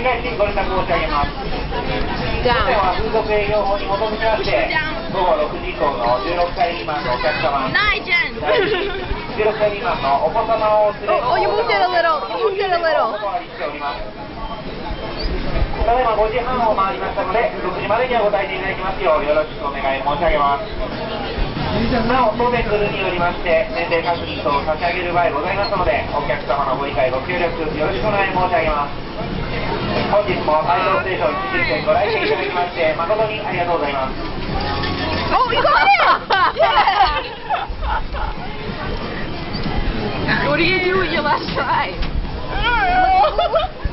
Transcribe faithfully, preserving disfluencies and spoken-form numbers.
返しご連絡申し上げます。当店は風俗営業法に基づきまして、午後ろくじ以降のじゅうろっさい未満のお客様、じゅうろっさい未満のお子様を連れてお断りしております。ただいまごじはんを回りましたので、ろくじまでにはご退店いただきますようよろしくお願い申し上げます。なお、当店ルールによりまして、年齢確認等を差し上げる場合ございますので、お客様のご理解、ご協力、よろしくお願い申し上げます。本日も配送ステーションいちじゅっせんご来店いただきまして、誠にありがとうございます。 Oh, you got it! Yeah! What do you do with your last try?